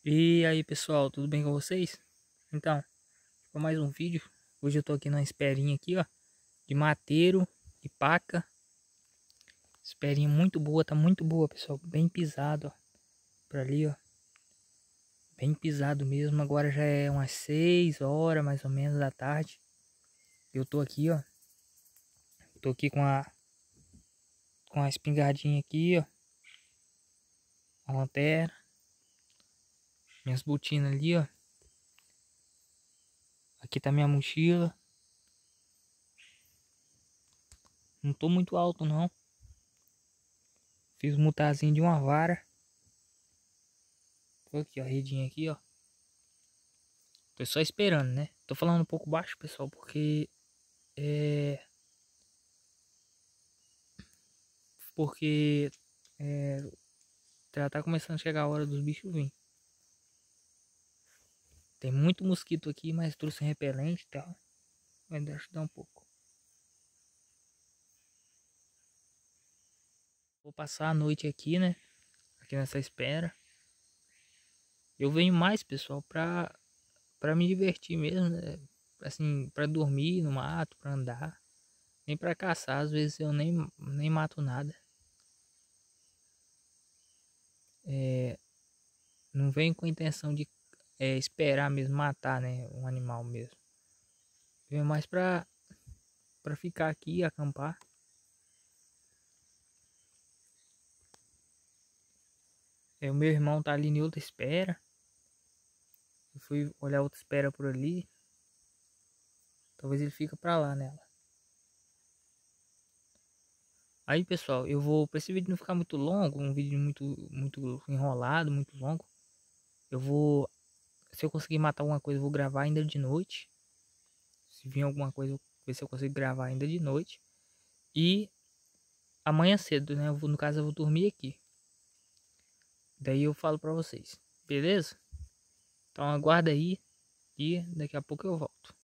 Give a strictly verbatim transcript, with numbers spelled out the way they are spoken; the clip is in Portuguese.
E aí pessoal, tudo bem com vocês? Então, para mais um vídeo. Hoje eu tô aqui na esperinha aqui, ó, de mateiro e paca. Esperinha muito boa, tá muito boa, pessoal, bem pisado, ó, por ali, ó. Bem pisado mesmo. Agora já é umas seis horas mais ou menos da tarde. Eu tô aqui, ó. Tô aqui com a com a espingardinha aqui, ó. A lanterna. Minhas botinas ali, ó. Aqui tá minha mochila. Não tô muito alto não. Fiz um mutazinho de uma vara. Tô aqui, ó, a redinha aqui, ó. Tô só esperando, né? Tô falando um pouco baixo, pessoal, porque é porque é, já tá começando a chegar a hora dos bichos virem. Tem muito mosquito aqui, mas trouxe repelente e tal. Vai ajudar um pouco. Vou passar a noite aqui, né? Aqui nessa espera. Eu venho mais, pessoal, pra, pra me divertir mesmo, né? Assim, pra dormir no mato, pra andar. Nem pra caçar, às vezes eu nem, nem mato nada. É, não venho com a intenção de é, esperar mesmo matar, né? Um animal mesmo. Venho mais pra, pra ficar aqui e acampar. É, o meu irmão tá ali em outra espera. Eu fui olhar outra espera por ali. Talvez ele fique pra lá nela. Aí pessoal, eu vou, pra esse vídeo não ficar muito longo, um vídeo muito, muito enrolado, muito longo. Eu vou, se eu conseguir matar alguma coisa, eu vou gravar ainda de noite. Se vir alguma coisa, eu vou ver se eu consigo gravar ainda de noite. E amanhã cedo, né? Eu vou, no caso, eu vou dormir aqui. Daí eu falo pra vocês, beleza? Então aguarda aí e daqui a pouco eu volto.